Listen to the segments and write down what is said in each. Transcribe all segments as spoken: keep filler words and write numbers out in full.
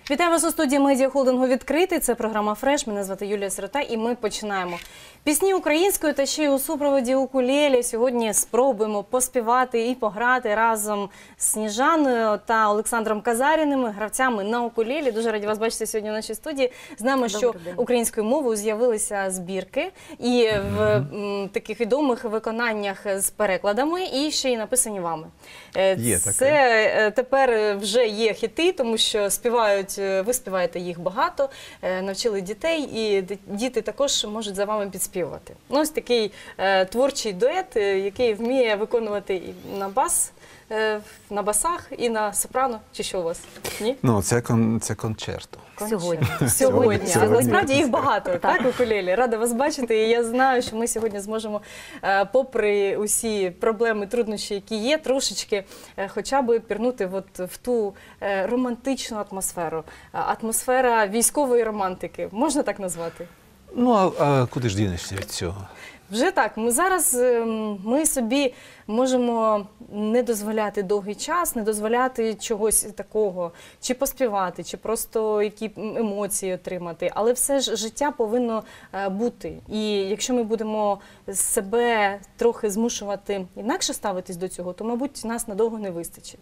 Вітаю вас у студії медіахолдингу «Відкритий». Це програма «Фреш». Мене звати Юлія Сирота і ми починаємо. Пісні українською та ще й у супроводі укулелі. Сьогодні спробуємо поспівати і пограти разом з Сніжаною та Олександром Казаріними, гравцями на укулелі. Дуже раді вас бачити сьогодні в нашій студії. Знаємо, що українською мовою з'явилися збірки і в м, таких відомих виконаннях з перекладами, і ще й написані вами. Є таке. Це тепер вже є хіти, тому що співають, ви співаєте їх багато, навчили дітей, і діти також можуть за вами підспівати. Ну, ось такий е, творчий дует, який вміє виконувати і на бас, е, на басах, і на сопрано. Чи що у вас? Ні? Ну, це, кон, це концерто. Сьогодні. Сьогодні. Але насправді їх багато, так, укулелі. Рада вас бачити. І я знаю, що ми сьогодні зможемо, е, попри усі проблеми, труднощі, які є, трошечки е, хоча б пірнути от в ту е, романтичну атмосферу. Атмосфера військової романтики. Можна так назвати? Ну, а, а куди ж дінешся від цього? Вже так. Ми зараз ми собі можемо не дозволяти довгий час, не дозволяти чогось такого, чи поспівати, чи просто які емоції отримати. Але все ж життя повинно бути. І якщо ми будемо себе трохи змушувати інакше ставитись до цього, то, мабуть, нас надовго не вистачить.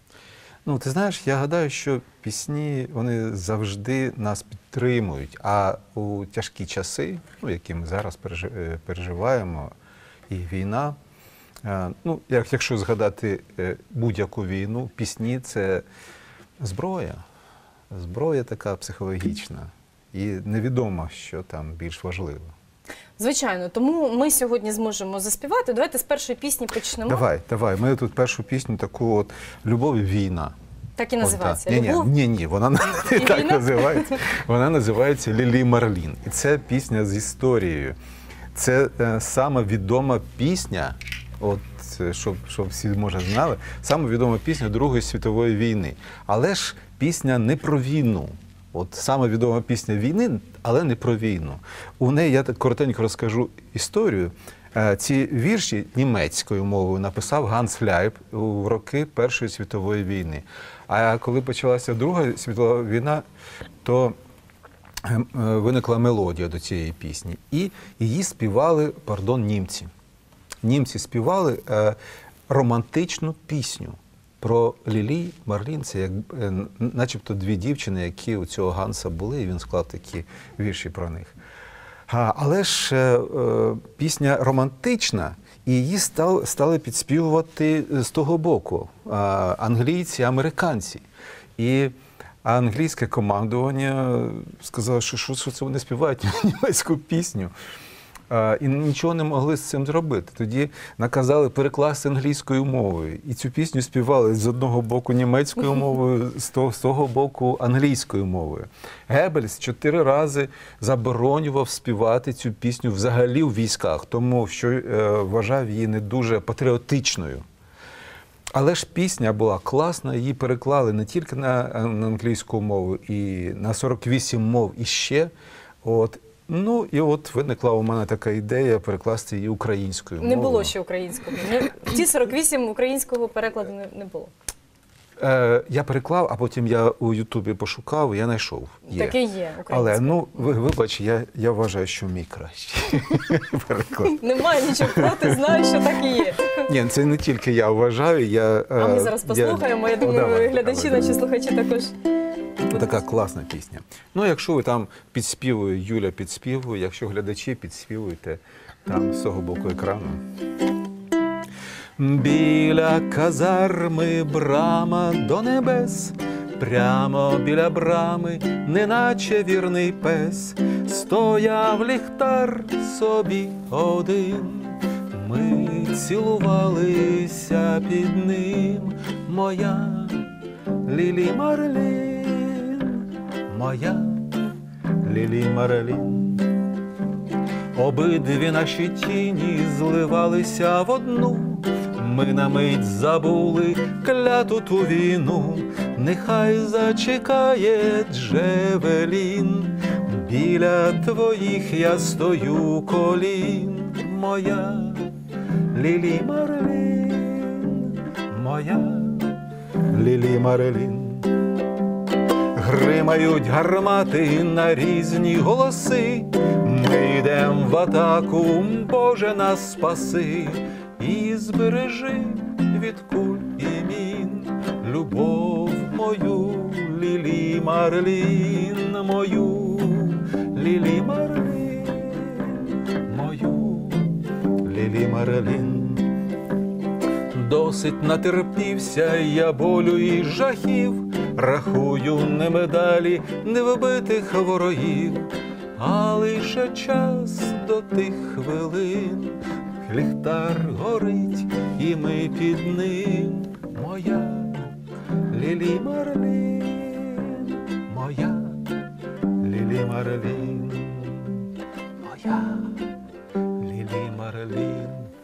Ну, ти знаєш, я гадаю, що пісні, вони завжди нас підтримують, а у тяжкі часи, ну, які ми зараз переживаємо, і війна, ну, якщо згадати будь-яку війну, пісні – це зброя, зброя така психологічна, і невідомо, що там більш важливо. Звичайно, тому ми сьогодні зможемо заспівати. Давайте з першої пісні почнемо. Давай, давай. Ми тут першу пісню таку от «Любов і війна». Так і називається? Ні, ні, ні, ні, вона не так називається. Вона називається «Лілі Марлін». І це пісня з історією. Це е, сама відома пісня, от, щоб, щоб всі, може, знали, сама відома пісня Другої світової війни. Але ж пісня не про війну. От саме відома пісня війни, але не про війну. У неї, я так коротенько розкажу історію. Ці вірші німецькою мовою написав Ганс Ляйб у роки Першої світової війни. А коли почалася Друга світова війна, то виникла мелодія до цієї пісні. І її співали, пардон, німці. Німці співали романтичну пісню про Лілі Марлін. Це як, начебто дві дівчини, які у цього Ганса були, і він склав такі вірші про них. Але ж е, пісня романтична, і її став, стали підспівувати з того боку е, англійці, американці. І англійське командування сказало, що, що, що це вони співають німецьку пісню. Е, і нічого не могли з цим зробити. Тоді наказали перекласти англійською мовою. І цю пісню співали з одного боку німецькою мовою, з того, з того боку англійською мовою. Геббельс чотири рази заборонював співати цю пісню взагалі в військах, тому що е, вважав її не дуже патріотичною. Але ж пісня була класна, її переклали не тільки на, на англійську мову, і на сорок вісім мов іще. От. Ну, і от виникла у мене така ідея перекласти її українською мовою. Не було ще українського. В ті сорок вісім українського перекладу не, не було. Е, я переклав, а потім я у Ютубі пошукав, і я знайшов. Є. Так і є. Але, ну, ви, вибач, я, я вважаю, що мій кращий переклад. Немає нічого проти, знаю, що так і є. Ні, це не тільки я вважаю. Я, а ми зараз послухаємо, я, я думаю, давай, глядачі, давай. Наші слухачі також. Така класна пісня. Ну, якщо ви там підспівує, Юля підспівує, якщо глядачі підспівуєте там з того боку екрану. Біля казарми брама до небес, прямо біля брами, неначе вірний пес, стояв ліхтар собі один. Ми цілувалися під ним, моя Лілі Марлін, моя Лілі Марлін. Обидві наші тіні зливалися в одну, ми на мить забули кляту ту війну. Нехай зачекає Джевелін, біля твоїх я стою колін, моя Лілі Марлін, моя Лілі Марлін. Грима гримають гармати на різні голоси. Ми йдем в атаку, Боже, нас спаси, і збережи від куль і мін любов мою, Лілі Марлін, мою, Лілі Марлін, мою, Лілі Марлін. Досить натерпівся я болю і жахів, рахую не медалі, не вбитих ворогів, а лише час до тих хвилин. Ліхтар горить, і ми під ним. Моя Лілі Марлін, моя Лілі Марлін, моя Лілі Марлін.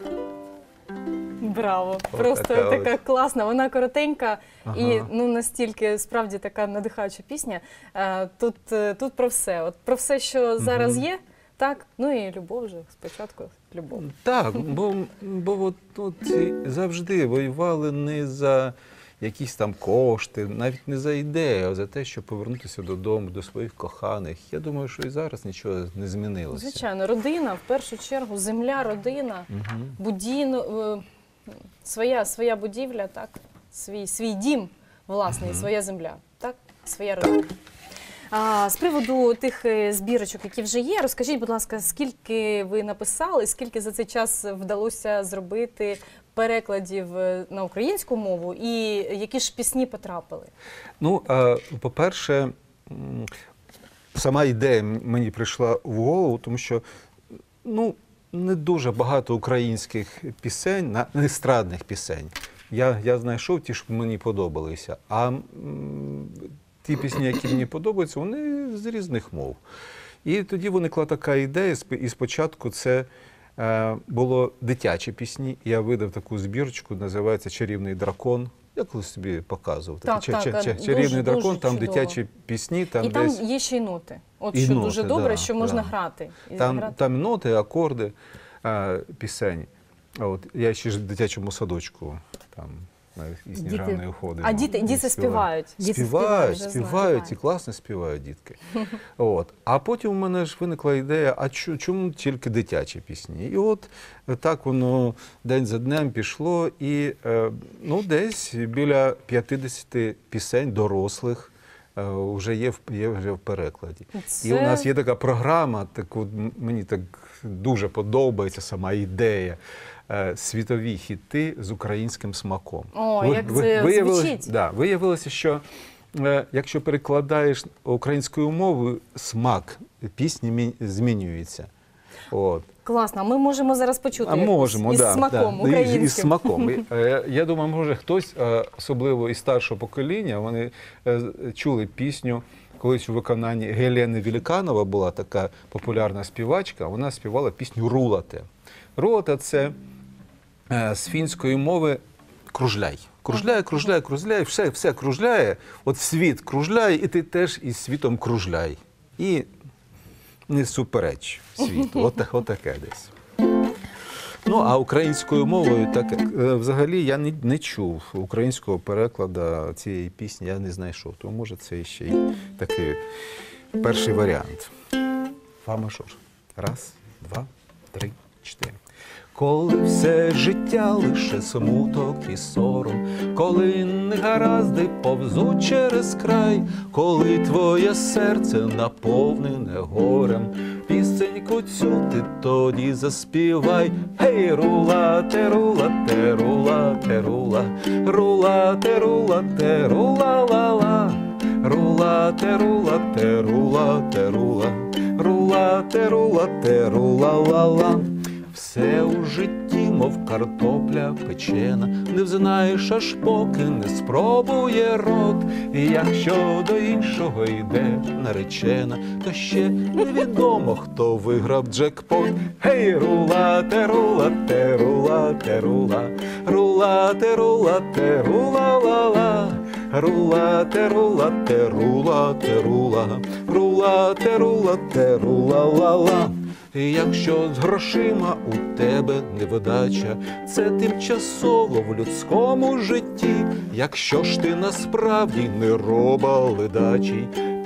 Браво! О, Просто така така, ось. класна, вона коротенька Ага. і ну настільки справді така надихаюча пісня. Е, Тут, е, тут про все. От про все, що зараз є, так, ну і любов же, спочатку любов. Так, бо, бо от, от і завжди воювали не за якісь там кошти, навіть не за ідею, а за те, щоб повернутися додому, до своїх коханих. Я думаю, що і зараз нічого не змінилося. Звичайно, родина, в першу чергу, земля, родина, Мгм. будіну, е, своя, своя будівля, так, свій, свій дім власний, своя земля, так, своя родина. А, з приводу тих е, збірочок, які вже є, розкажіть, будь ласка, скільки ви написали, скільки за цей час вдалося зробити перекладів е, на українську мову і які ж пісні потрапили? Ну, а, по-перше, м, сама ідея мені прийшла в голову, тому що ну, не дуже багато українських пісень, на- естрадних пісень. Я, я знайшов ті, що мені подобалися. А м, ті пісні, які мені подобаються, вони з різних мов. І тоді виникла така ідея, сп- і спочатку це е, було дитячі пісні. Я видав таку збірочку, називається «Чарівний дракон». Я колись собі показував. Так, Такий так, ча- ча- дуже- «Чарівний дуже дракон», там чудово. дитячі пісні, там і десь... там є ще й ноти. От І що ноти, дуже добре, да, що можна да. грати. І Там, заграти. там ноти, акорди е, пісень. А От, я ще ж в дитячому садочку там на якісь Діти- рани ходив. А діти, діти співають. Діти Співають, вже співають, і знають. класно співають дітки. От. А потім у мене ж виникла ідея, а чу- чому тільки дитячі пісні? І от так воно день за днем пішло, і е, ну, десь біля п'ятдесят пісень дорослих е, вже є, в- є вже в перекладі. Це- І у нас є така програма, так от м- мені так дуже подобається сама ідея. е, Світові хіти з українським смаком. О, Ви- як ви- це виявилось- звучить. Да, виявилося, що е, якщо перекладаєш українською мовою, смак пісні мі- змінюється. От. Класно, а ми можемо зараз почути А якусь можемо, із да, смаком да, українським. Із, із смаком. І, е, Я думаю, може хтось, е, особливо із старшого покоління, вони е, з- чули пісню. Колись у виконанні Гелени Великанова була така популярна співачка, вона співала пісню «Рулате». «Рулате» – це е, з фінської мови кружляй. Кружляє, кружляє, кружляє, все, все кружляє, от світ кружляє, і ти теж із світом кружляй. І не супереч світу. От, от таке десь. Ну, а українською мовою, так е, взагалі я не, не чув українського перекладу цієї пісні, я не знайшов. Тому може це ще й такий перший варіант. Фа мажор. Раз, два, три, чотири. Коли все життя лише смуток і сором, коли негаразди повзуть через край, коли твоє серце наповнене горем, пісеньку цю ти тоді заспівай. Гей, рулате, рулате, рулате, рула, рулате, рулате, рула-ла-ла, рулате, рулате, рулате, рула, рулате, рулате, рула-ла-ла. Все у житті, мов картопля печена, не взнаєш, аж поки не спробує рот. І якщо до іншого йде наречена, то ще невідомо, хто виграв джекпот. Гей, рулате, рулате, рулате, рула, рулате, рулате, рула-ла-ла, рулате, рулате, рулате, рула, рулате, рулате, рула-ла-ла. І якщо з грошима у тебе невдача, це тимчасово в людському житті. Якщо ж ти насправді не роба ледачий,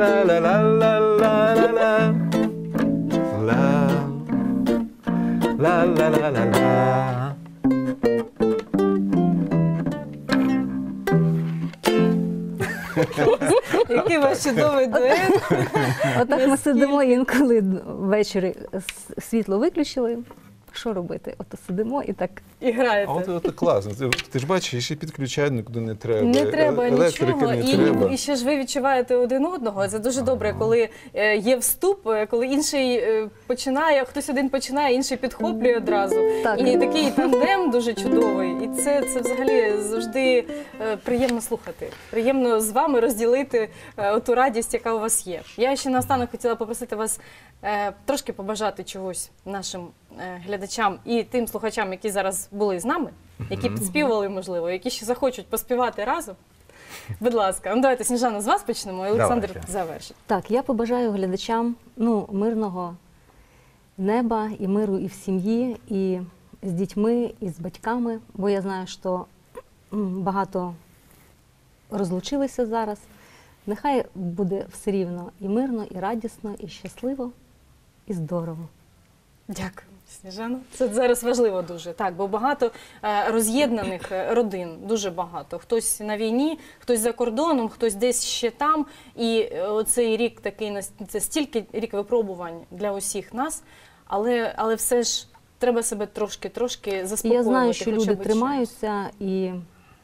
Ла-ла-ла-ла-ла-ла-ла. Ла. Ла-ла-ла-ла-ла. Який ваш чудовий дует. Отак ми сидимо інколи ввечері с- світло виключили. Що робити? Ото сидимо і так. І граєте. А от, от класно. Ти, ти ж бачиш, ще підключають нікуди не треба. Не треба Електрики нічого, не і, треба. і ще ж ви відчуваєте один одного. Це дуже добре, коли е, є вступ, е, коли інший е, починає, хтось один починає, інший підхоплює одразу. Так. І такий тандем дуже чудовий. І це, це взагалі завжди е, приємно слухати. Приємно з вами розділити е, ту радість, яка у вас є. Я ще наостанок хотіла попросити вас е, трошки побажати чогось нашим е, глядачам і тим слухачам, які зараз були з нами, які підспівували, можливо, які ще захочуть поспівати разом. Будь ласка, ну давайте, Сніжана, з вас почнемо, і Олександр Давайте. завершить. Так, я побажаю глядачам ну, мирного неба і миру і в сім'ї, і з дітьми, і з батьками, бо я знаю, що м, багато розлучилися зараз. Нехай буде все рівно і мирно, і радісно, і щасливо, і здорово. Дякую, Сніжана. Це зараз важливо дуже, так, бо багато е, роз'єднаних е, родин, дуже багато. Хтось на війні, хтось за кордоном, хтось десь ще там. І е, оцей рік такий, нас- це стільки рік випробувань для усіх нас, але, але все ж треба себе трошки-трошки І заспокоювати. я знаю, що хоча люди б чимось. тримаються, і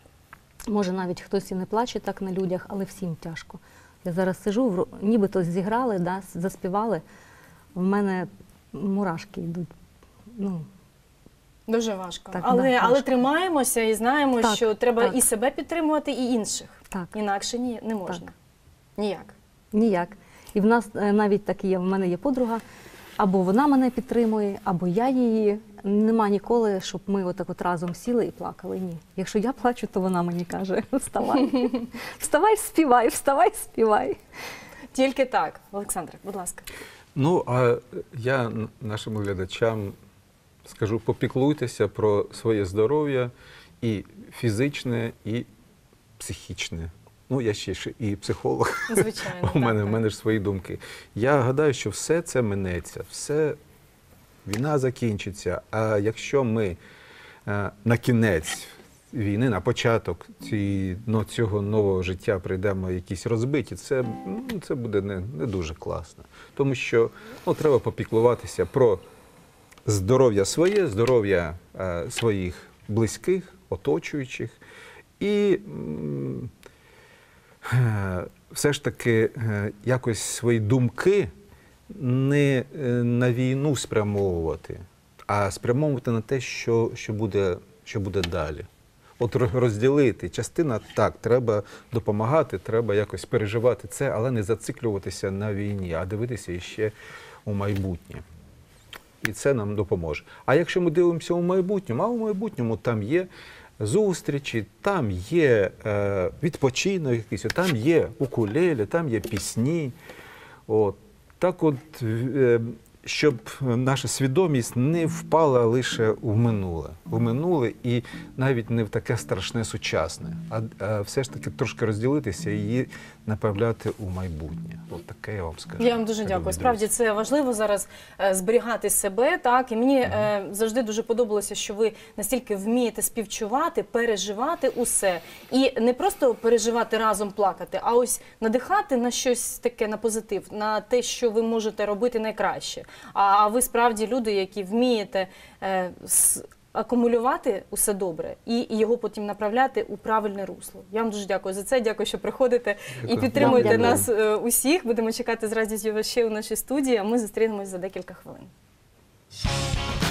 може навіть хтось і не плаче так на людях, але всім тяжко. Я зараз сижу, вро- нібито зіграли, да, заспівали, в мене мурашки йдуть. Ну, Дуже важко. Так, але, да, але важко. тримаємося і знаємо, Так, що треба так. і себе підтримувати, і інших. так, Інакше ні, не можна. Так. Ніяк. ніяк. І в нас е, навіть так є, в мене є подруга, або вона мене підтримує, або я її. Нема ніколи, щоб ми отак от разом сіли і плакали. Ні. Якщо я плачу, то вона мені каже: вставай, вставай, співай, вставай, співай. Тільки так. Олександре, будь ласка. Ну, а я н- нашим глядачам скажу, попіклуйтеся про своє здоров'я і фізичне, і психічне. Ну, я ще ж і психолог. Звичайно. У мене, так, в мене ж свої думки. Я гадаю, що все це минеться, все, війна закінчиться. А якщо ми е, на кінець війни, на початок ці, ну, цього нового життя прийдемо якісь розбиті, це, ну, це буде не, не дуже класно. Тому що ну, треба попіклуватися про здоров'я своє, здоров'я е, своїх близьких, оточуючих. І м, е, все ж таки е, якось свої думки не е, на війну спрямовувати, а спрямовувати на те, що, що, буде, що буде далі. От ро- розділити. Частина, так, треба допомагати, треба якось переживати це, але не зациклюватися на війні, а дивитися іще у майбутнє. І це нам допоможе. А якщо ми дивимося у майбутньому, а у майбутньому там є зустрічі, там є е, відпочинок якийсь, там є укулеле, там є пісні. От. Так от, е, щоб наша свідомість не впала лише в минуле, в минуле і навіть не в таке страшне сучасне, а, а все ж таки трошки розділитися і її направляти у майбутнє. От таке я вам скажу. Я вам дуже Любі дякую. друзі. Справді це важливо зараз е, зберігати себе, так. І мені е, завжди дуже подобалося, що ви настільки вмієте співчувати, переживати усе. І не просто переживати разом, плакати, а ось надихати на щось таке, на позитив, на те, що ви можете робити найкраще. А, а ви справді люди, які вмієте е, с- акумулювати усе добре і його потім направляти у правильне русло. Я вам дуже дякую за це. Дякую, що приходите і Дякую. підтримуєте Дякую. нас е, усіх. Будемо чекати з радістю вас ще у нашій студії, а ми зустрінемось за декілька хвилин.